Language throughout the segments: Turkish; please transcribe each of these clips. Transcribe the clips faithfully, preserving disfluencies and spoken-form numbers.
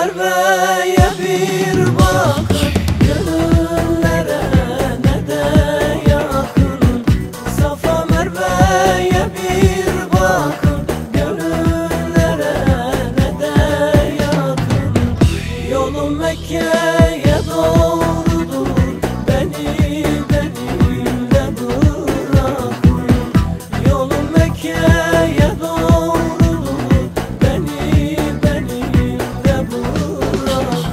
Merve'ye bir bakın, gönüllere ne de yakın. Safa Merve'ye bir bakın, gönüllere ne de yakın. Yolum Mekke'ye doğrudur, beni benimle bırakın. Yolum Mekke'ye doğrudur, beni benimle bırakın.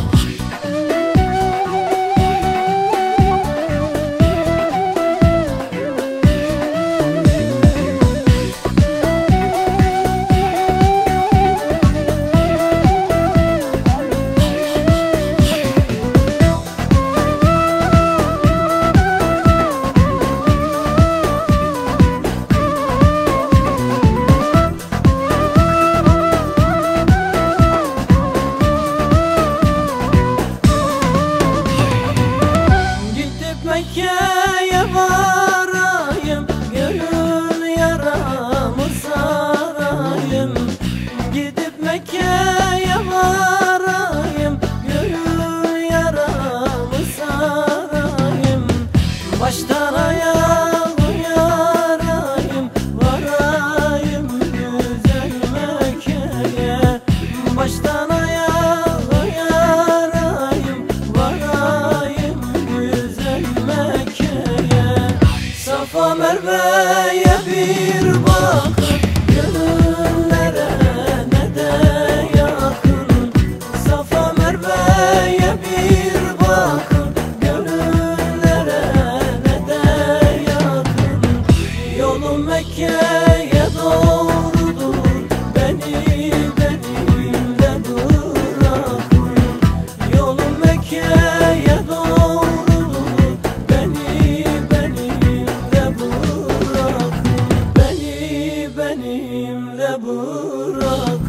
Mekke'ye varayım, gönül yaramı sarayım. Gidip Mekke'ye varayım, gönül yaramı sarayım. Baştan ayağa yarayım, varayım güzel Mekke'ye. Baştan ayağa yarayım, varayım güzel Mekke'ye. Safa Merve'ye bir bakın, gönüllere ne de yakın. Safa Merve'ye bir bakın, gönüllere ne de yakın. Yolum Mekke'ye doğrudur, beni benimle bırakın. Yolum Mekke'ye doğrudur, beni benimle bırakın. Beni benimle bırakın.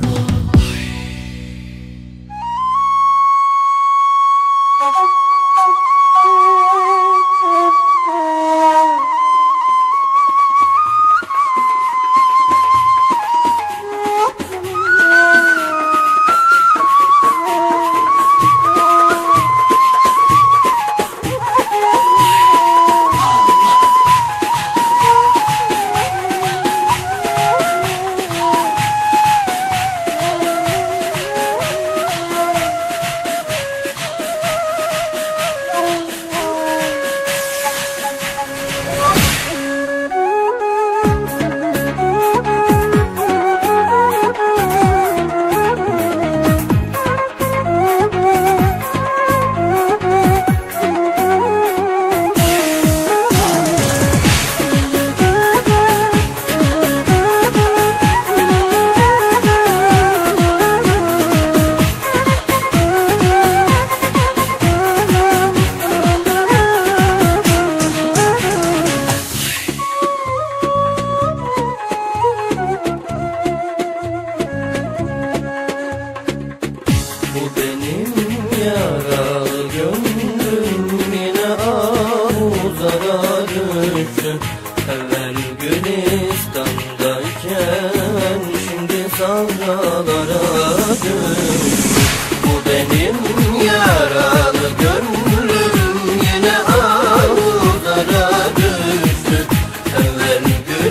Bu benim yaralı gönlüm, yine Ahuzar'a düştü. Evvel Gülistan'dayken şimdi sahralara düştü. Bu benim yaralı gönlüm, yine Ahuzar'a düştü. Evvel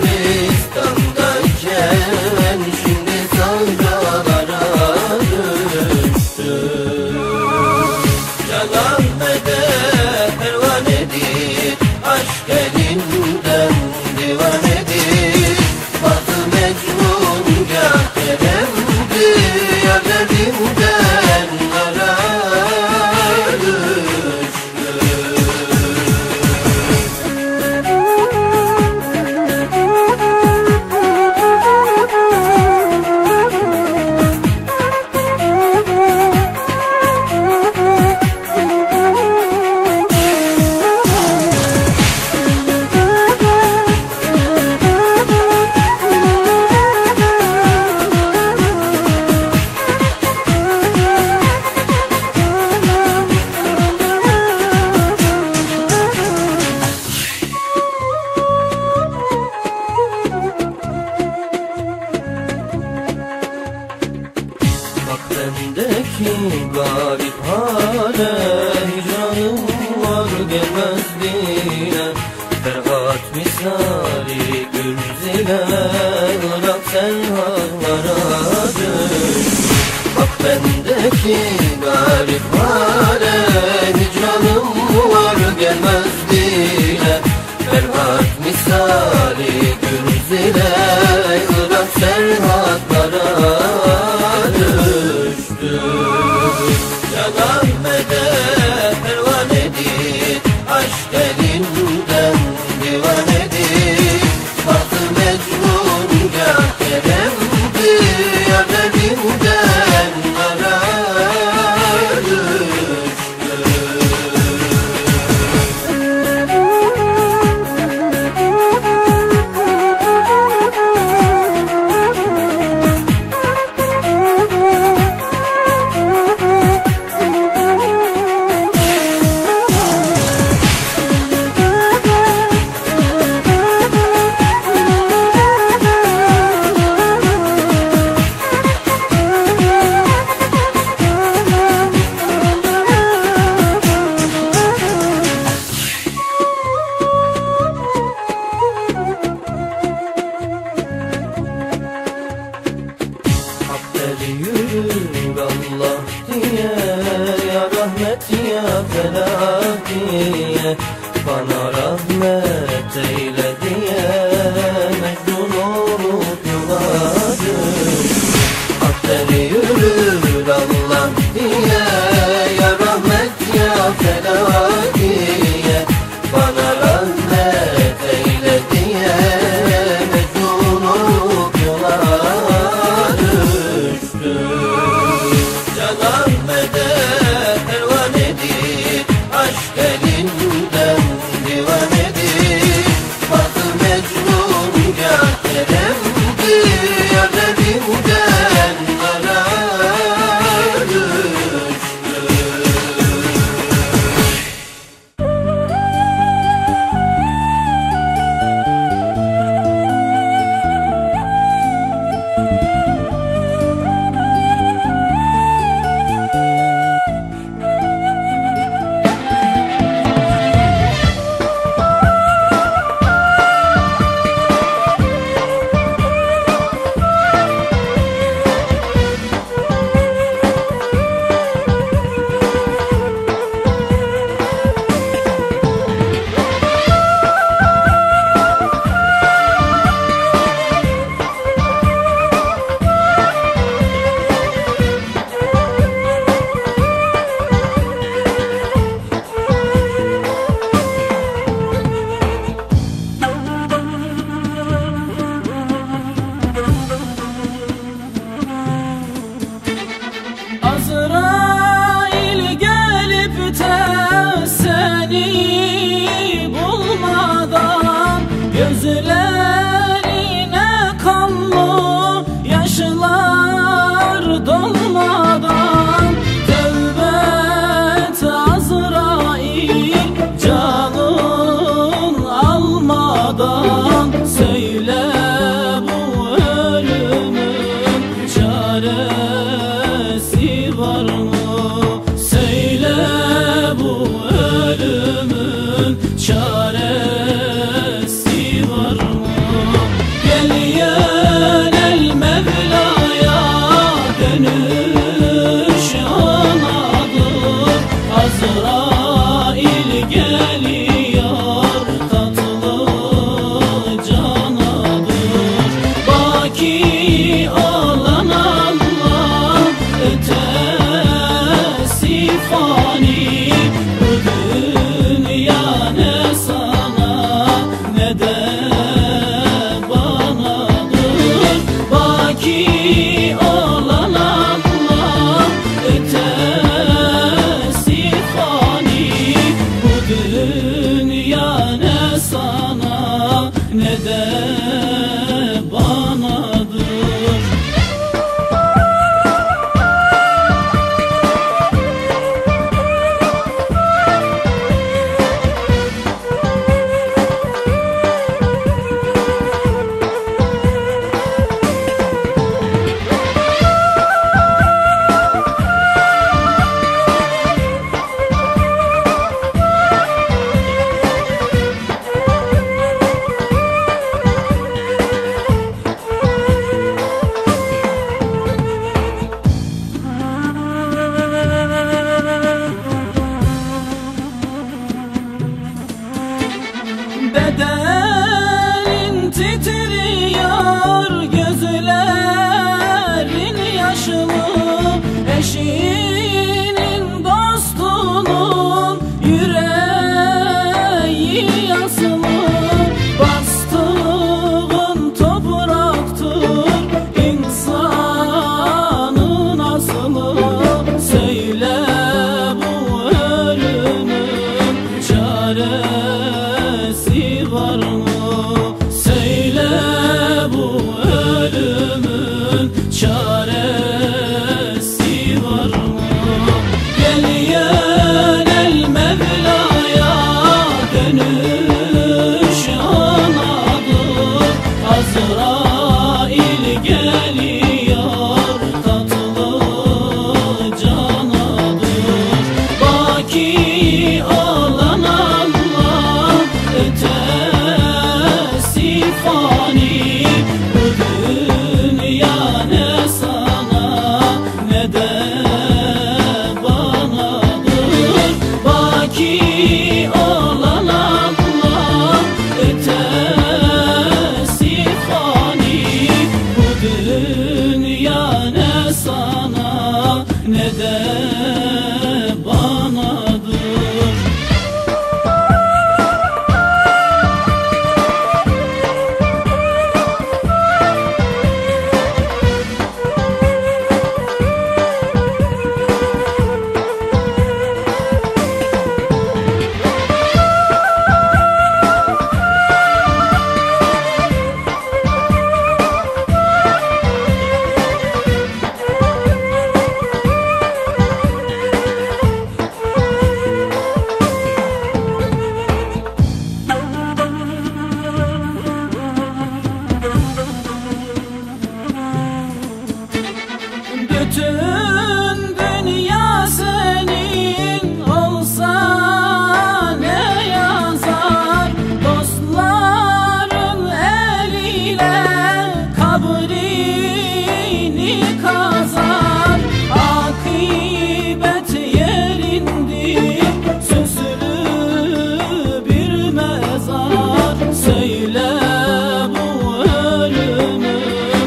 Gülistan'dayken şimdi sahralara düştü. Yalan mede pervanedir, aşk elinden divanedir. Bazı Mecnun ya Kerem'dir, ya derinden ara. garip hale, hicranım var gelmez dile. Ferhat misali Gülzile, Irak tenhalara düş. Bak bendeki garip hale, hicranım var gelmez dile. Ferhat misali Gülzile, Irak serhatlara düştü. Yalan medet pervanedir, aşk elinden divanedir. Batı Mecnun gâh keremdir, yar elinden ara düştü. Yürü Allah diye, ya rahmet ya felah diye. Bana rahmet eyle diye, Mecnun olup yola düş. Akderi yürü Allah diye, ya rahmet ya felah diye. Bana rahmet eyle diye, Mecnun olup yola Yalan medet pervanedir, aşk elinden divanedir. Batı Mecnun gâh keremdir, yar elinden ara düştü. Azrail gelip de seni bulmadan, gözlerine kanlı yaşlar dolmadan, tövbe et Azrail canın almadan, söyle bu ölümün çaresi var mı? Söyle bu ölümün çaresi var mı? Gel yönel Mevla'ya, dönüş anadır. Azrail geliyor, tatlı canadır. Baki olan Allah, ötesi fani. Bu dünya ne sana ne de banadır. Baki olan Allah, ötesi fani. Bu dünya ne sana ne de banadır. gözlerin yaşlı, eşinin dostunun yüreği yaslı. Bastığın topraktır insanın aslı. Söyle bu ölümün çaresi var mı? Söyle bu ölümün çaresi var mı? Gel yönel Mevla'ya, dönüş anadır. Azrail geliyor, tatlı canadır. Baki olan Allah, ötesi fani. Bu dünya ne sana ne de banadır. Baki olan Allah, ötesi fani. Bu dünya ne sana ne de banadır. Bütün dünya senin olsa ne yazar? Dostların eliyle kabrini kazar. Akıbet yerindir, süslü bir mezar. Söyle bu ölümün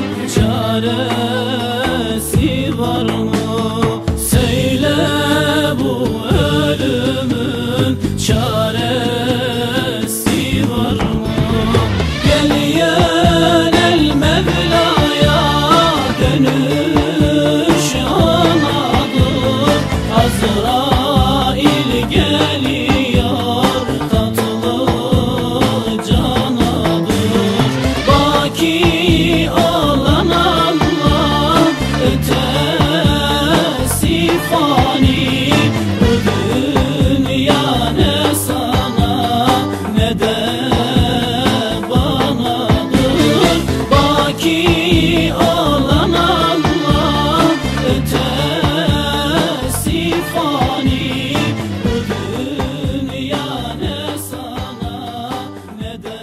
çaresi var mı? Söyle bu ölümün çaresi var mı? Gel yönel Mevla'ya, dönüş anadır. Azrail geliyor, tatlı canadır. Baki olan Allah, ötesi fani. Bu dünya ne sana ne de banadır. Baki olan Allah, ötesi fani. Bu dünya ne sana ne de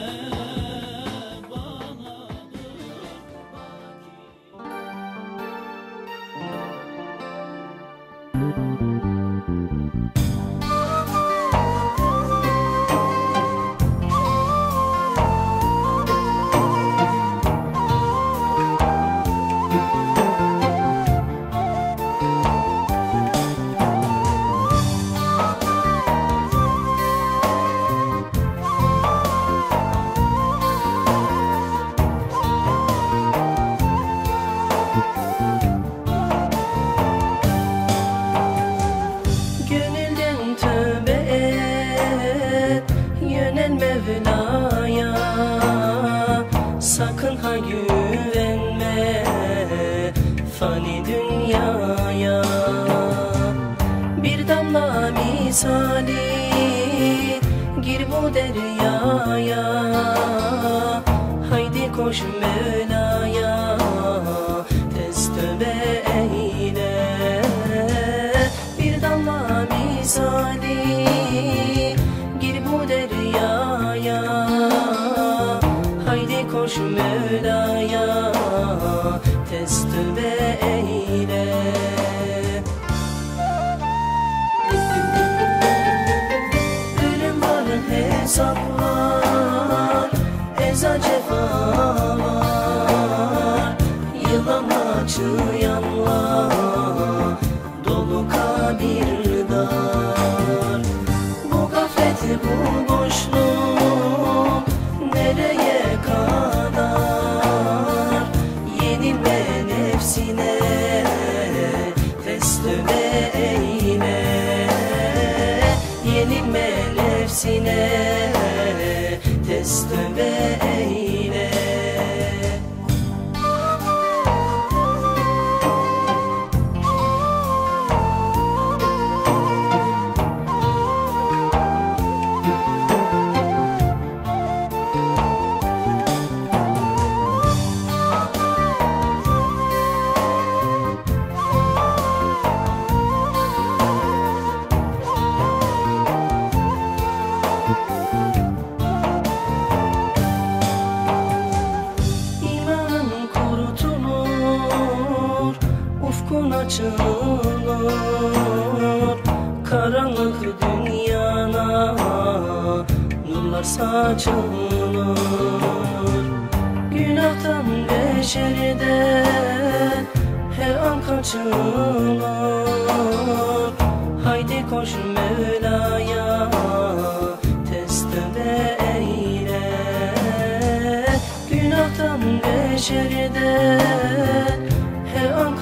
sakın ha güvenme fani dünyaya. Bir damla misali gir bu deryaya, haydi koş Mevla'ya, tez tövbe eyle. Bir damla misali gir bu deryaya, haydi koş Mevla'ya, tez tövbe eyle. Ölüm var, hesap var, eza cefa var. çığyanla dolu kabir dar. Bu gaflet, bu boşluk nereye kadar? Yenilme nefsine, testübe eyle. Yenilme nefsine, testübe eyle. Ufkun açılır, karanlık dünyana nurlar saçılır. Günahtan beşerden her an kaçılır. Haydi koş Mevla'ya, testübe eyle. Günahtan beşerden her an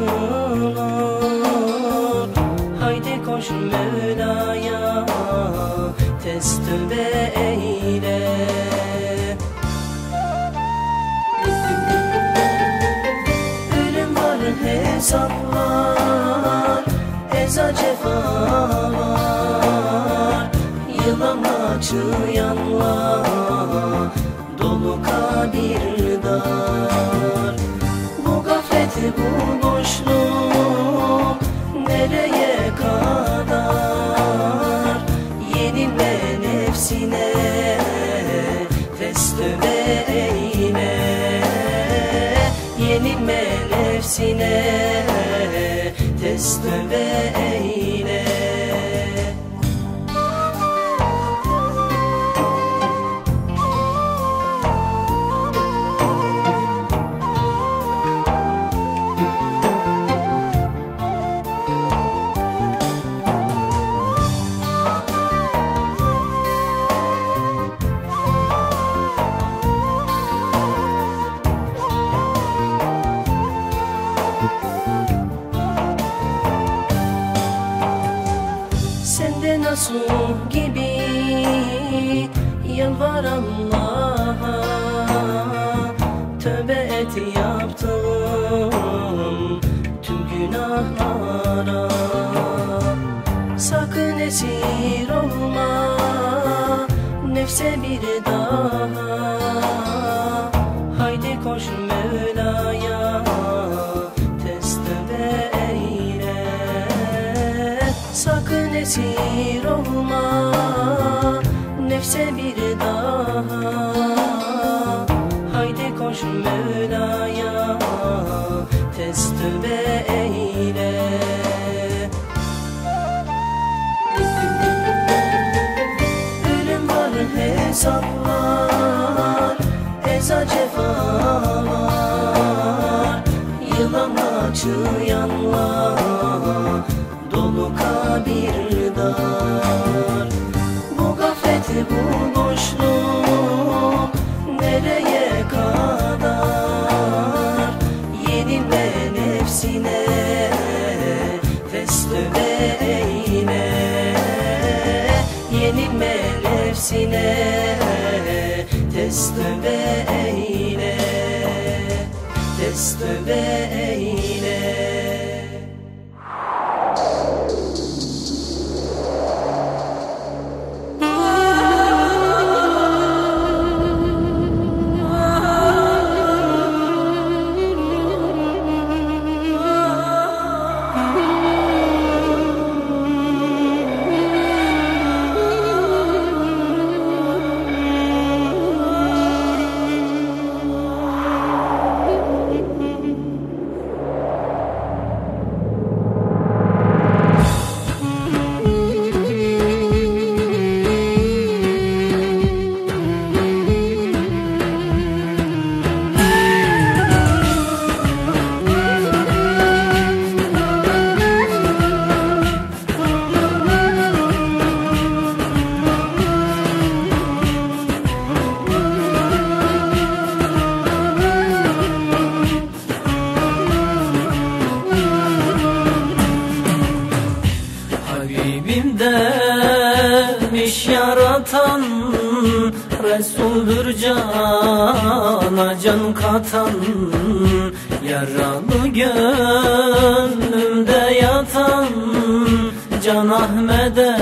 kaçılır. Haydi koş Mevla'ya, testübe eyle. Ölüm var, hesap var, eza cefa var. Yılanla çığyanla dolu kabir dar. Bu boşluk nereye kadar? Yenilme nefsine, testübe eyle. Yenilme nefsine, testübe eyle. Sende nasuh gibi yalvar Allah'a, tövbe et yaptım tüm günahlara. Sakın esir olma nefse bir daha. Haydi koş Mevla'ya, testübe eyle. Sakın esir olma nefse bir daha. Haydi koş Mevla'ya, testübe eyle. Ölüm var, hesap var, eza cefa var. Yılanla çığyanla dolu kabir dar. Bu gaflet, bu boşluk nereye kadar? Yenilme nefsine, testübe eyle. Yenilme nefsine, testübe eyle. Testübe eyle. Kalbimdemiş yaratan, Resul'dür cana can katan. Yaralı gönlümde yatan, Can Ahmet'e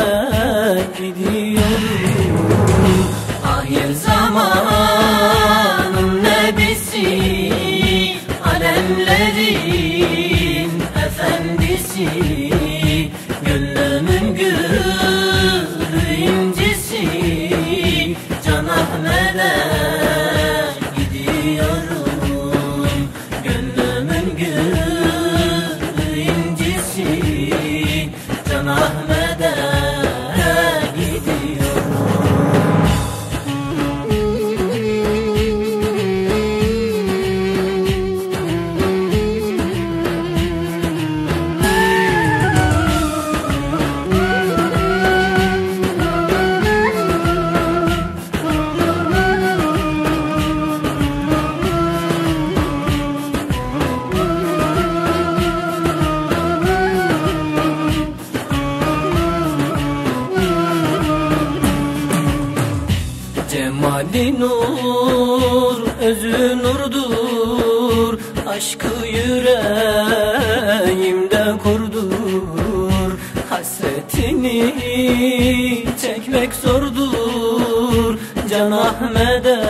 gidiyorum. Ahir zamanın nebisi, alemlerin efendisi, gönlümün gülü incisi, Can Ahmet'e gidiyorum. Gönlümün gülü incisi, Can Ahmet'e gidiyorum. Cemali nur, özü nurdur, aşkı yüreğimde kurdur. Hasretini çekmek zordur, Can Ahmet'e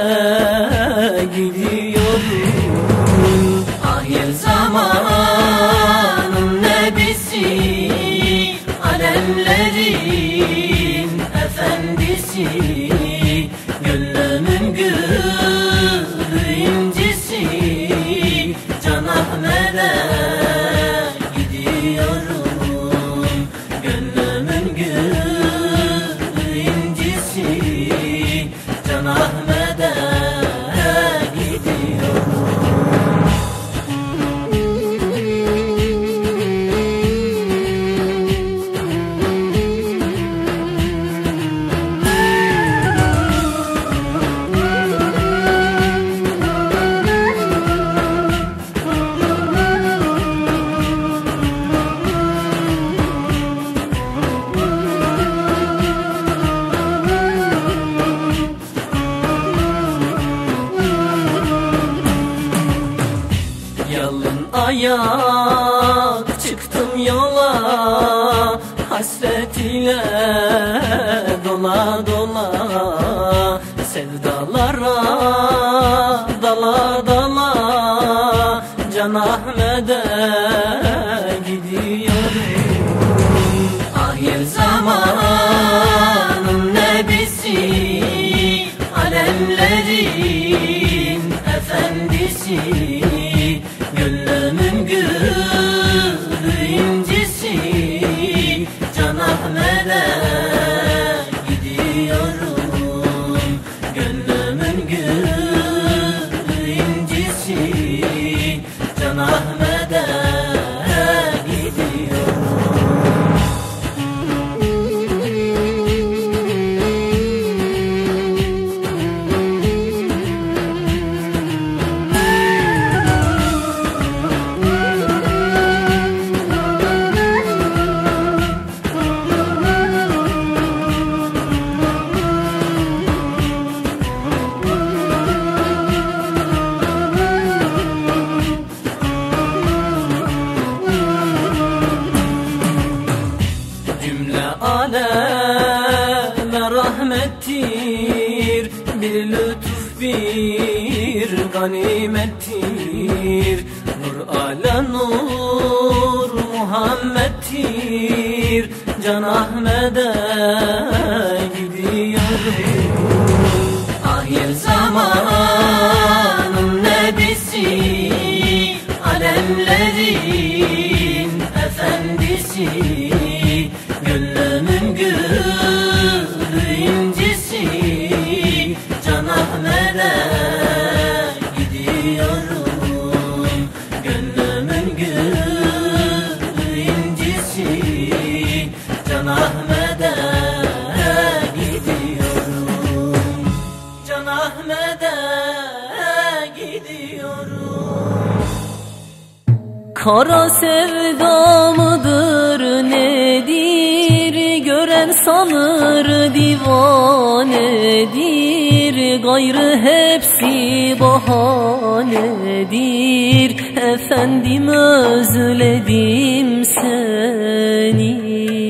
gidiyorum. Ahir zamanın nebisi, alemlerin efendisi, gönlümün gülü incisi, Can Ahmet'e gidiyorum. Gönlümün gülü incisi, Can Ahmet'e gidiyorum. Yalın ayak çıktım yola, hasret ile dola dola. Sevdalara dala dala, Can Ahmet'e gidiyorum. Ahir zamanın nebisi, alemlerin efendisi, gönlümün gülü incisi, Can Ahmet'e gidiyorum. Gönlümün gülü incisi, Can Ahmet'e gidiyorum. Aleme rahmettir, bir lütuf bir ganimettir. Nur ala nur Muhammed'tir, Can Ahmet'e gidiyorum. Ahir zamanın nebisi, alemlerin efendisi, gönlümün gülü incisi, Can Ahmet'e gidiyorum. Gönlümün gülü incisi, Can Ahmet'e gidiyorum. Can Ahmet'e gidiyorum. Kara sevda mıdır nedir? sanır divanedir, gayrı hepsi bahanedir. Efendim özledim seni.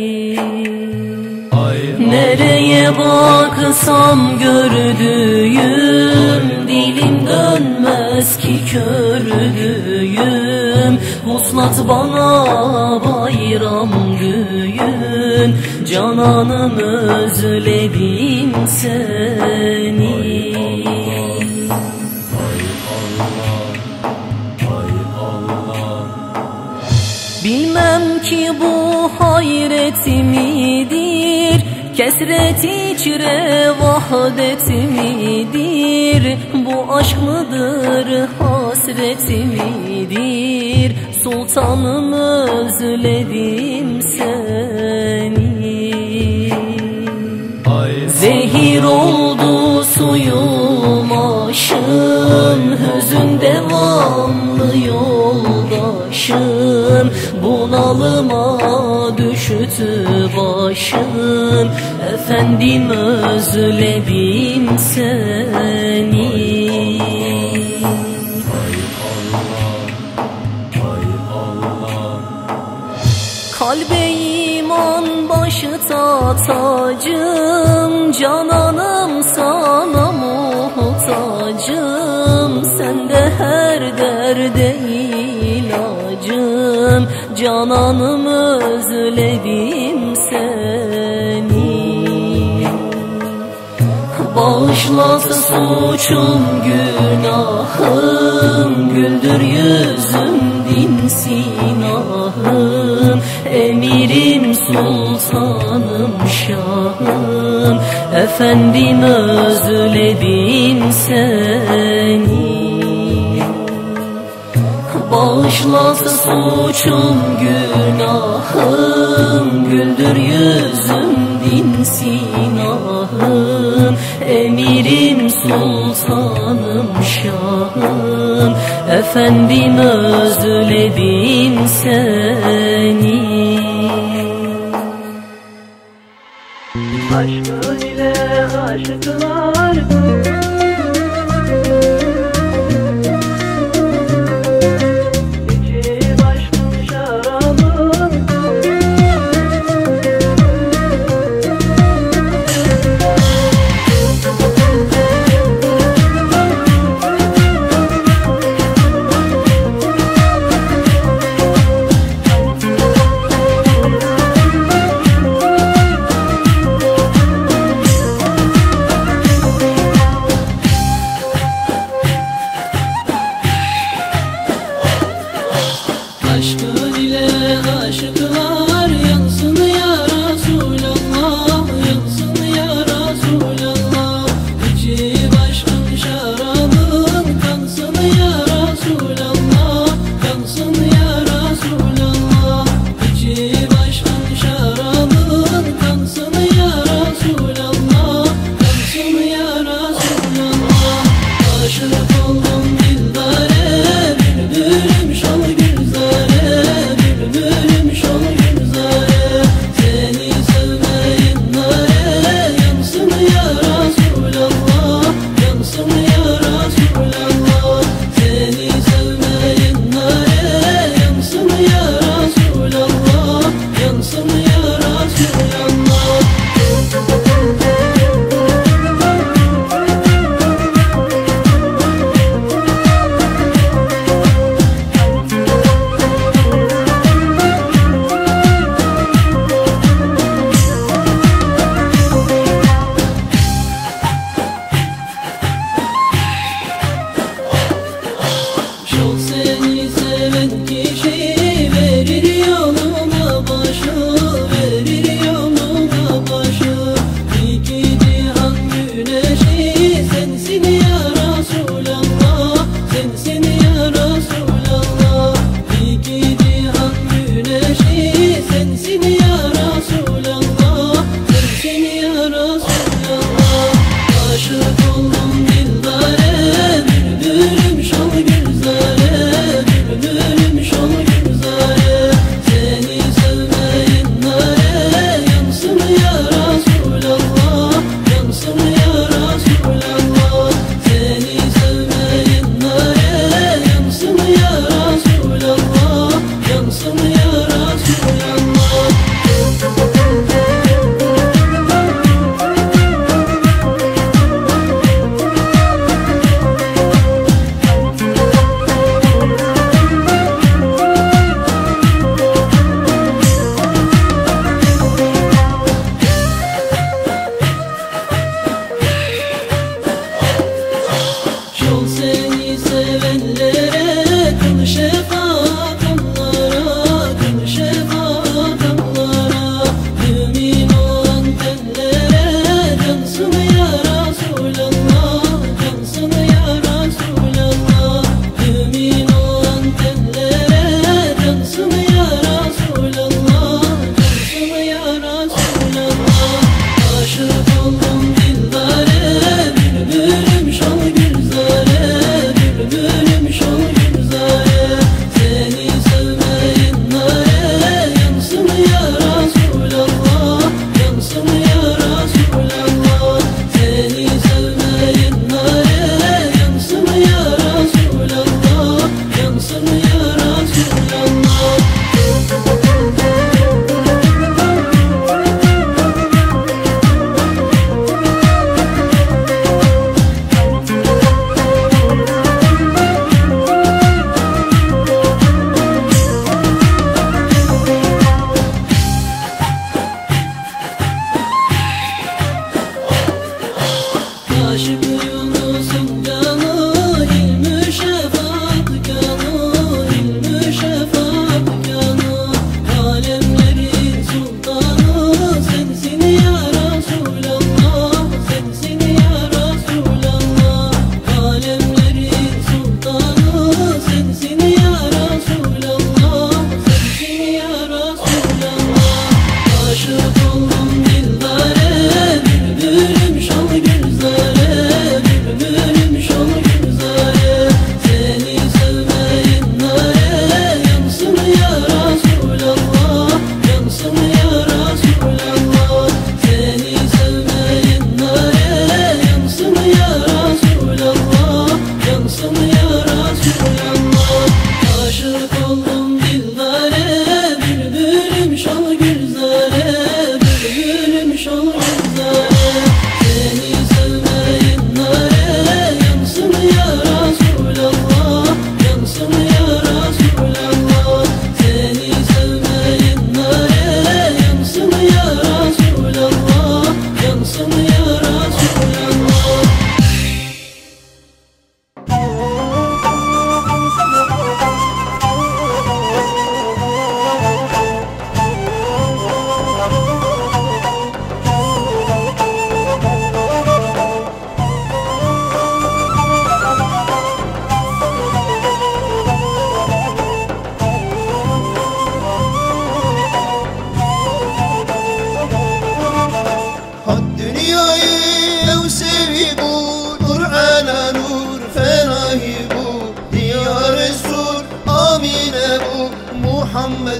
Nereye baksam gördüğüm, dilim dönmez ki kördüğüm. Vuslat bana bayram düğün, cananım özledim seni. Bilmem ki bu hayret midir, kesret içre vahdet midir? Bu aşk mıdır, hasret midir? Sultanım özledim seni. Zehir oldu suyum aşım, hüzün devamlı yoldaşım. Bunalıma düştü başım, efendim özledim seni. Kalbe iman başı tacım, cananım sana muhtacım. Sen de her derde ilacım, cananım özledim seni. Bağışlasın suçum günahım, güldür yüzüm dinsin ahım. Emirim sultanım şahım, efendim özledim seni. Bağışlasın suçum günahım, güldür yüzüm dinsin ahım. Emirim sultanım şahım, efendim özledim seni. Aşkı ile aşıklar içip aşkın şarabın.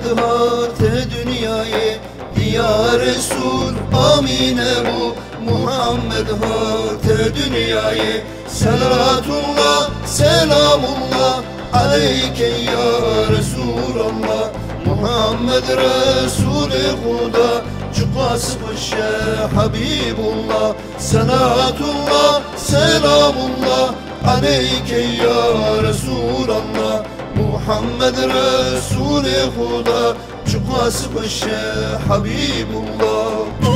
hate dünyayı Ya Resul amine bu Muhammed hate dünyayı Salatullah selamullah aleyke ya Resulallah Muhammed Resul-i Huda Çıkası başı Habibullah Salatullah selamullah aleyke ya Resulallah Muhammed Resul-i Huda Çıkası başı Habibullah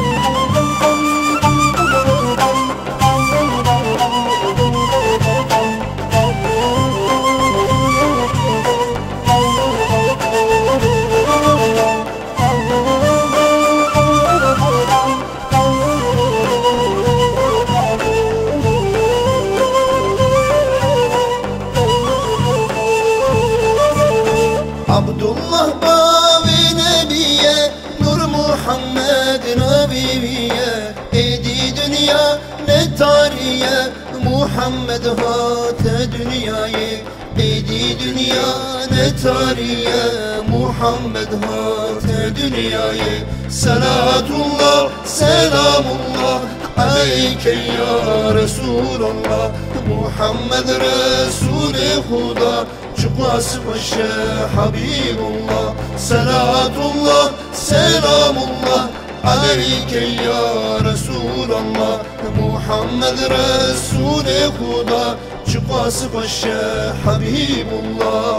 Abdullah bavi nebiye Nur Muhammed nabiye Eydi dünya ne tarihe Muhammed hate dünyayı Eydi dünya ne tarihe Muhammed hate dünyayı Salatullah selamullah aleyke ya Resulallah Muhammed Resul-i Huda Çıkası başı Habibullah Salatullah selamullah aleyke ya Resulallah Muhammed Resul-i Huda Çıkası başı Habibullah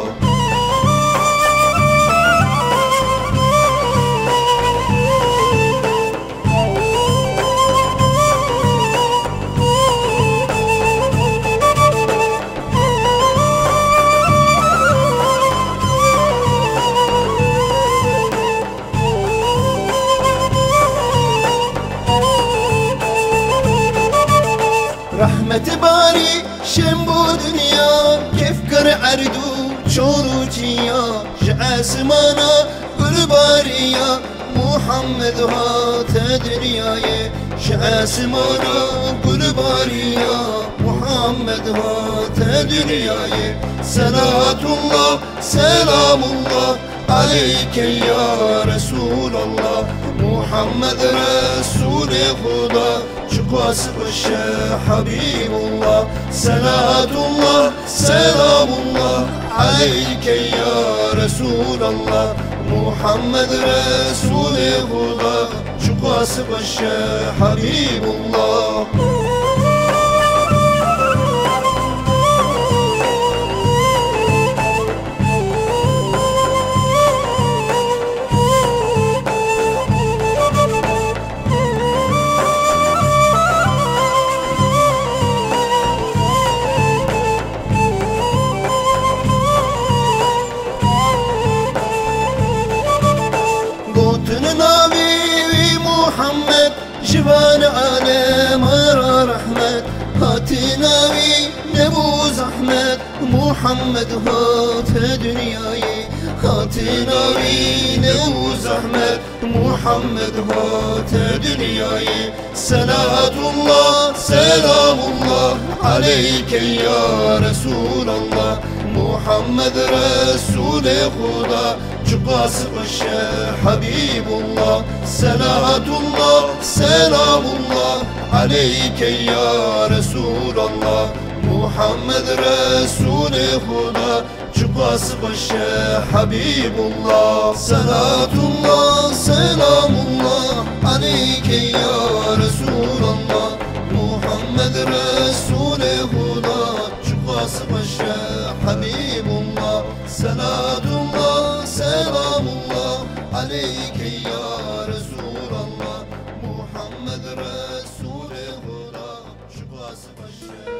Rahmeti bari şem bu dünya Kefkar erdu çoru çiya J'asmana gül bariya Muhammed hate dünyayı J'asmana gül bariya Muhammed hate dünyayı Salatullah selamullah aleyke ya Resulallah Muhammed Resul-i Huda Çıkası başı Habibullah Salatullah selamullah aleyke ya Resulallah Muhammed Resul-i Huda Çıkası başı Habibullah Muhammed Civan alem ara rahmet Hati navi ne bu zahmet Muhammed hate dünyayı Hati navi ne bu zahmet Muhammed hate dünyayı Salatullah selamullah aleyke ya Resulallah Muhammed Resul-i Huda Çıkası başı Habibullah Salatullah selamullah aleyke ya Resulallah Muhammed Resul-i Huda Çıkası başı Habibullah Salatullah selamullah aleyke ya Resulallah Muhammed Resul-i Huda Çıkası başı Habibullah Salatullah selamullah aleyke ya Resulallah Muhammed Resul-i Huda Çıkası başı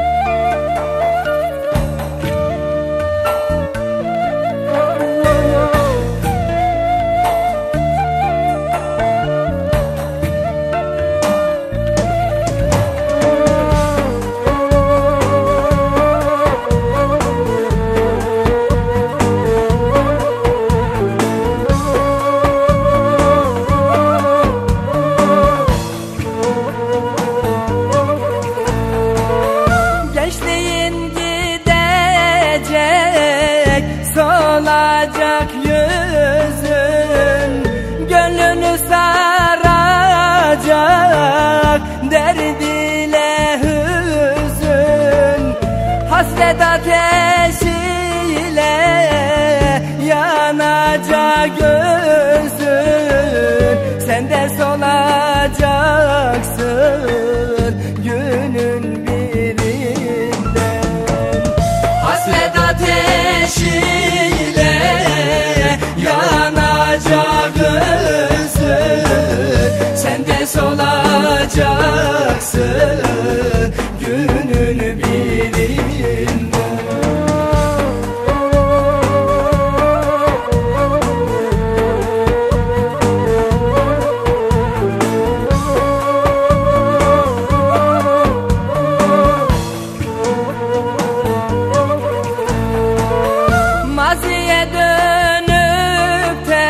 Allah yanacak gözün, sen de solacaksın günün birinden. Hasret ateşiyle yanacak gözün, sen de solacaksın günün birinden. Maziye dönüp de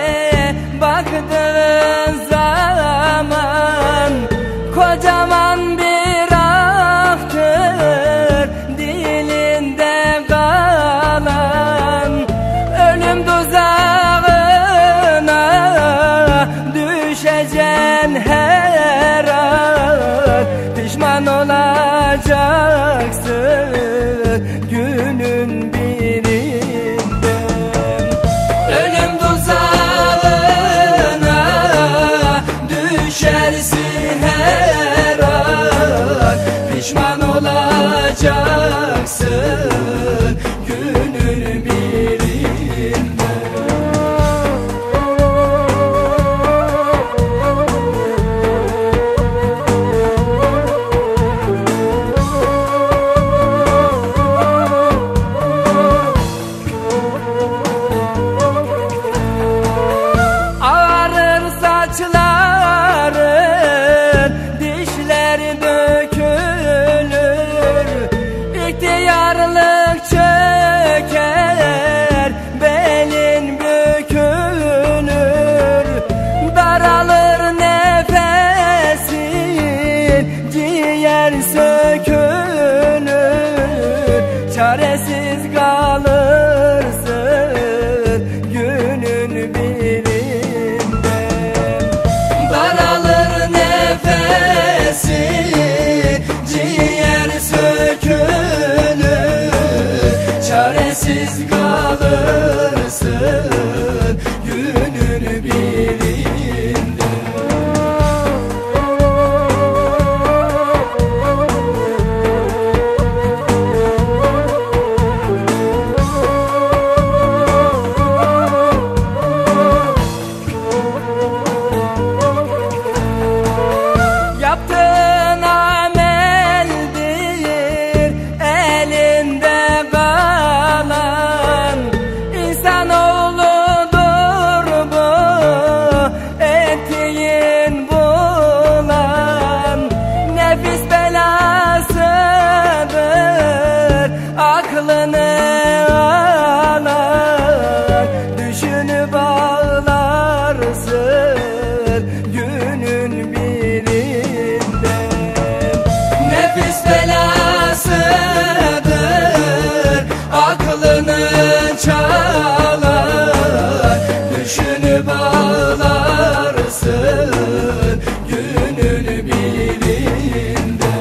baktığın zaman kocaman bir ahtır dilinde kalan. Ölüm tuzağına düşeceksin her an, pişman olacaksın günün birinden. Ölüm tuzağına düşersin her an, pişman olacaksın günün birinden. Saçların, dişleri dökülür, ihtiyarlık çöker, belin bükülür. Daralır nefesin, ciğer sökülür, çaresiz kalırsın günün birinden. Daralır nefesin, ciğer sökülür, çaresiz kalırsın günün birinden. Yaptığın ameldir elinde kalan, İnsanoğludur bu ettiğin bulan. Nefis belasıdır aklını alan, düşünüp ağlarsın günün birinden. Nefis belasıdır aklını çalar, düşünüp ağlarsın günün birinden.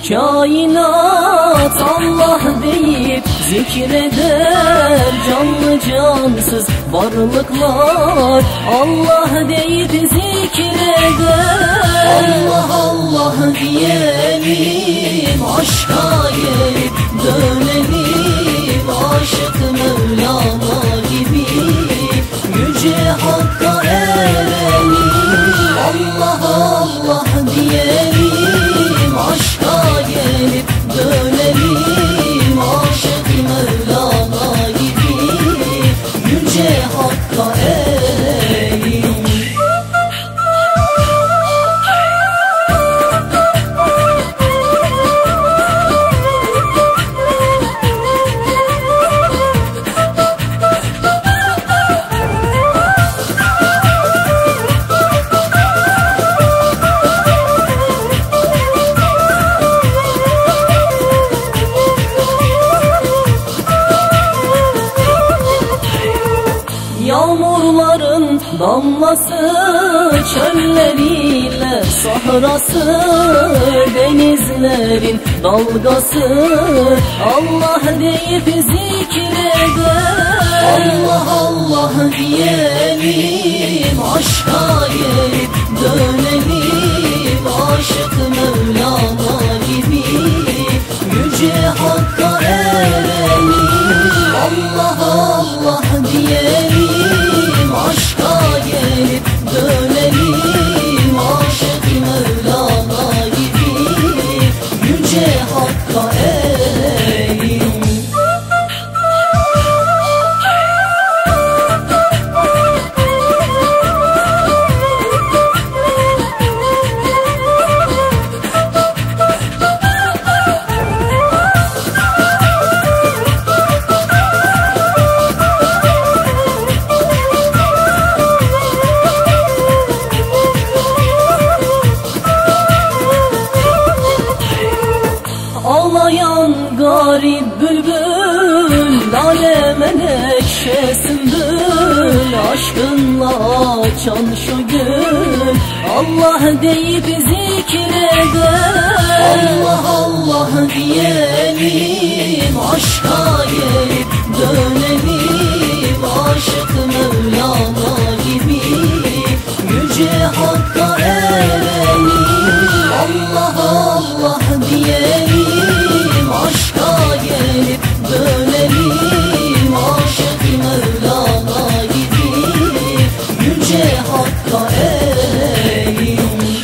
Kainat Allah deyip zikreder, canlı cansız varlıklar Allah deyip zikreder. Allah Allah diyelim, aşka gelip dönelim, aşık Mevlana gibi yüce Hakk'a erelim. Allah Allah diyelim, aşka gelip dönelim, aşık Mevlana gibi yüce Hakk'a erelim. Yağmurların damlası, çölleriyle sahrası, denizlerin dalgası Allah deyip zikreder. Allah Allah diyelim, aşka gelip dönelim, aşık Mevlana gibi yüce Hakk'a erelim. Allah Allah diyelim, aşka gelip dönelim, aşık Mevlana gibi yüce Hakk'a erelim. Ağlayan garip bülbül, lale menekşe sümbül, aşkınla açan şu gül Allah deyip zikreder. Allah Allah diyelim, aşka gelip dönelim, aşık Mevlana gibi yüce Hakk'a erelim. Allah Allah diyelim, aşka gelip dönelim, aşık Mevlana gibi yüce Hakk'a erelim.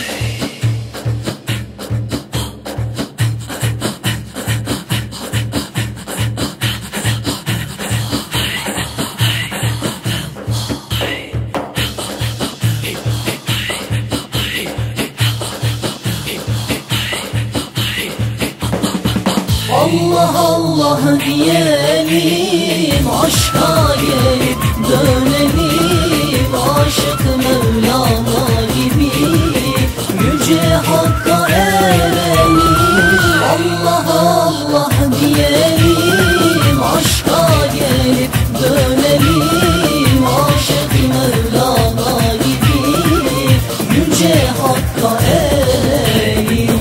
Allah Allah diyelim, aşka gelip dönelim, aşık Mevlana gibi yüce Hakk'a erelim. Allah Allah diyelim, aşka gelip dönelim, aşık Mevlana gibi yüce Hakk'a erelim.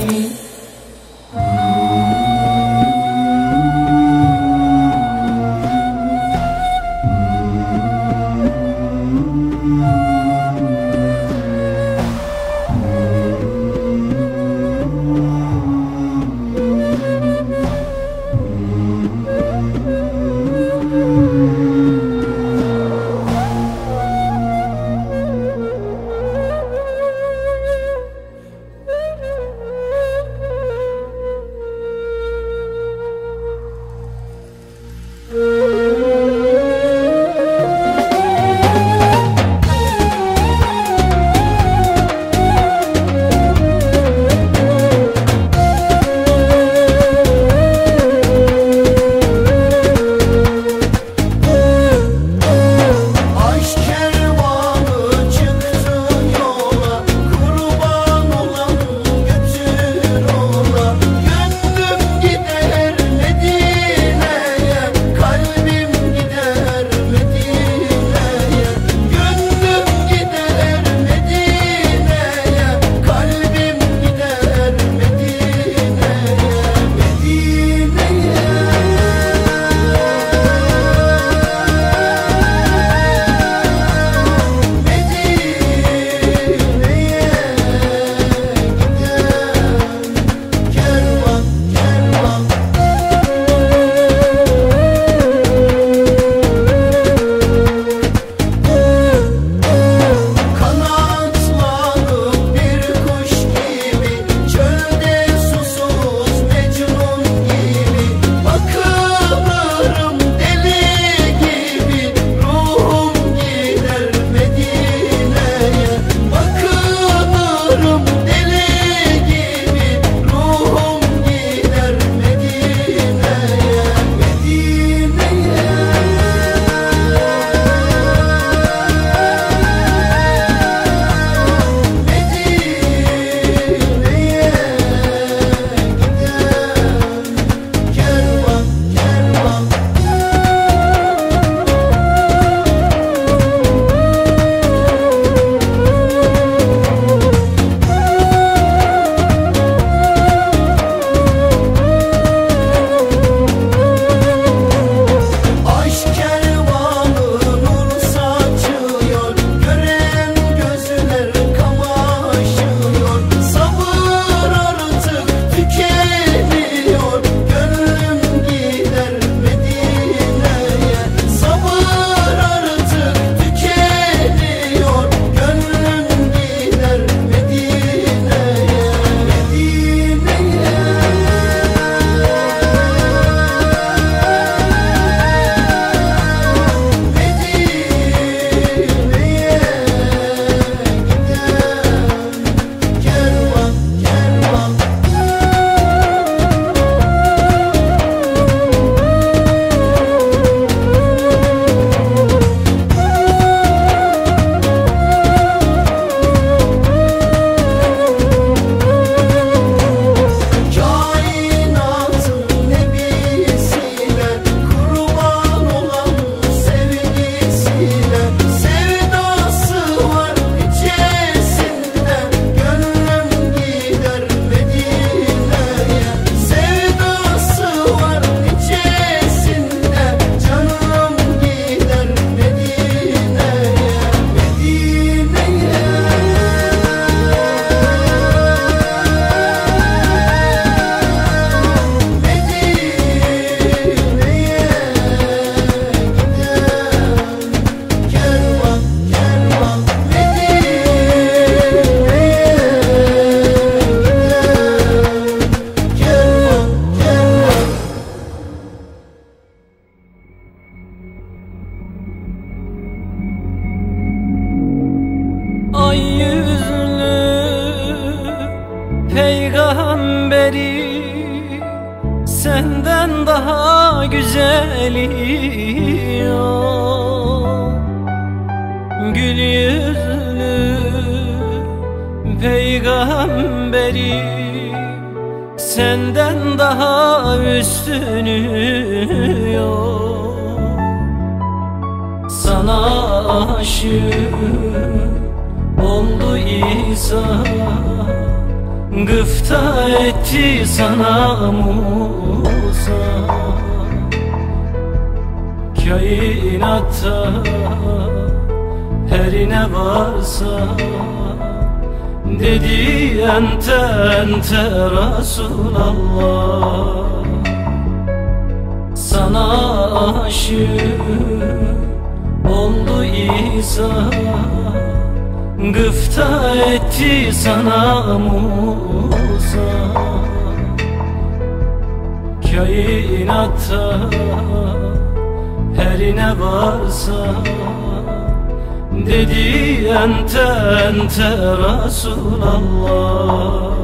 Ay yüzlü peygamberi, senden daha güzeli yok. Gül yüzlü peygamberi, senden daha üstünü yok. Sana aşık oldu İsa, gıfta etti sana Musa. Kainatta her ne varsa dedi ente ente Resulallah. Sana aşık oldu İsa, gıfta etti sana Musa. Kainatta her ne varsa dedi ente ente Resulallah.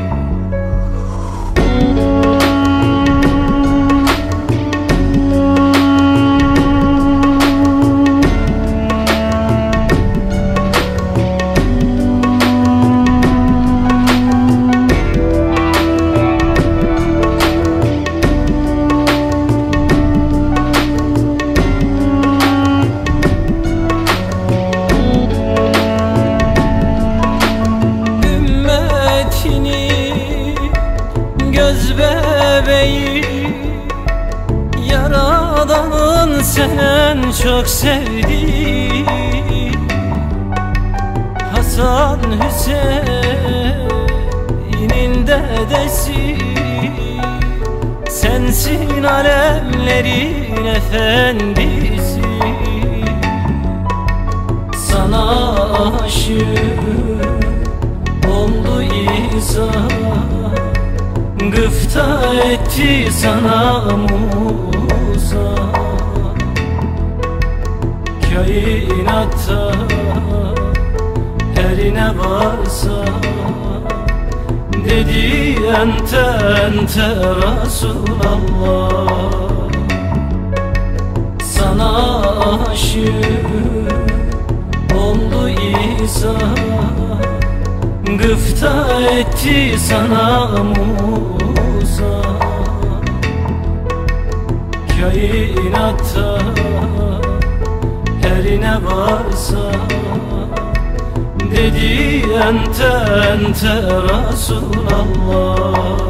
Göz bebeği Yaradan'ın senen çok sevdi. Hasan Hüseyin'in dedesi, sensin alemlerin efendisi. Sana aşık oldu İsa, gıfta etti sana Musa. Kainatta her ne varsa dedi ente ente Resulallah. Sana aşık oldu İsa, gıfta etti sana Musa. Kainatta her ne varsa dedi ente ente Resulallah.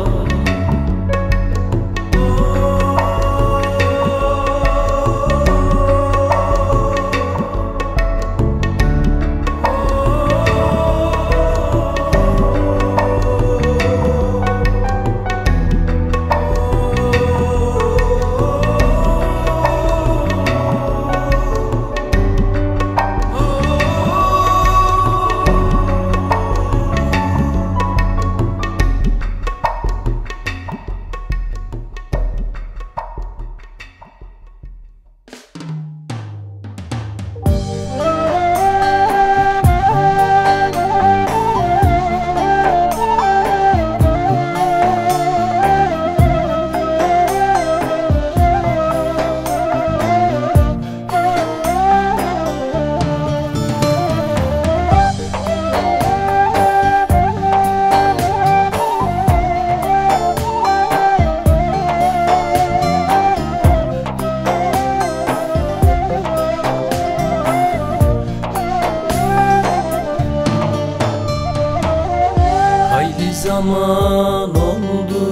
Zaman oldu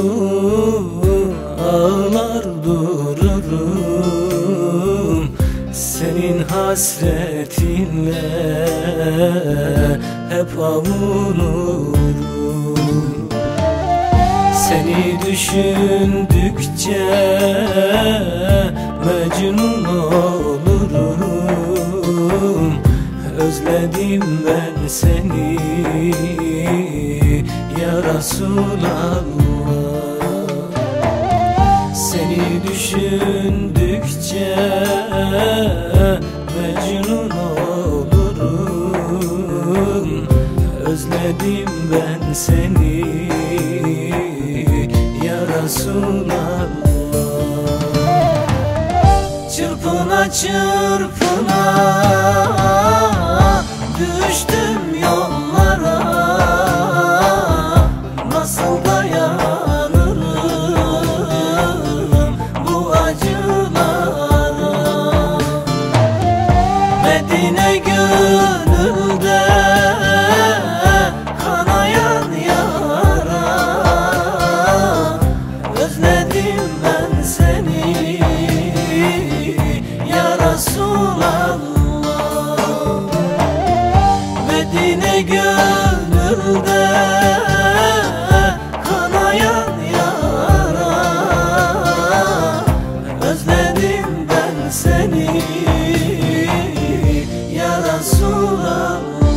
ağlar dururum, senin hasretinle hep avunurum. Seni düşündükçe mecnun olurum. Özledim ben seni ya Resulallah. Seni düşündükçe mecnun olurum. özledim ben seni ya Resulallah. Çırpına çırpına düştüm yollara, nasıl dayanırım bu acılara? Medine gönülde kanayan yara, özledim ben seni ya Resulallah. Medine gönülde kanayan yara, özledim ben seni ya Resulallah.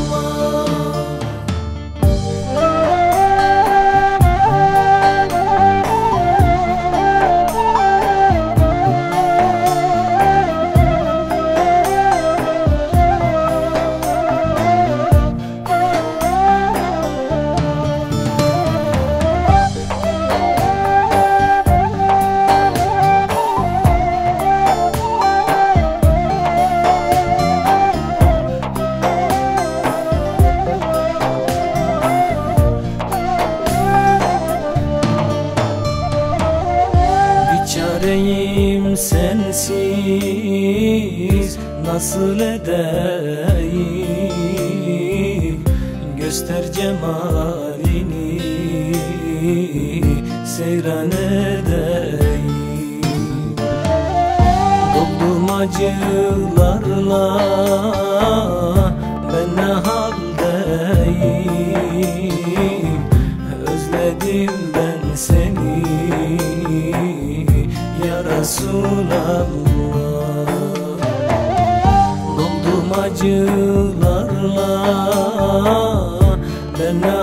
Çareyim sensiz nasıl edeyim, göster cemalini seyran edeyim. Doldum acılarla ben ne haldeyim, özledim ben seni ya Resulallah. Doldum acılarla ben ne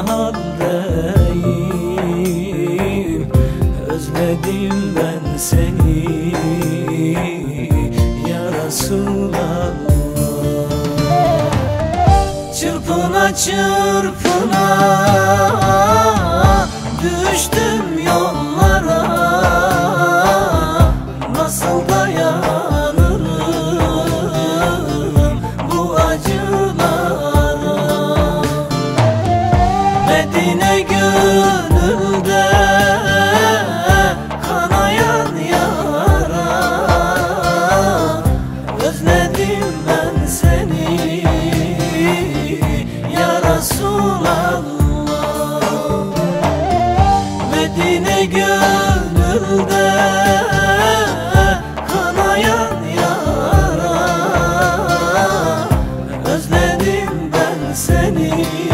haldeyim, özledim ben seni ya Resulallah. Çırpına çırpına düştüm yollara, nasıl dayanırım bu acılara? Medine gönülde kanayan yara, özledim ben seni ya Resulallah. Medine gönülde kanayan yara, özledim ben seni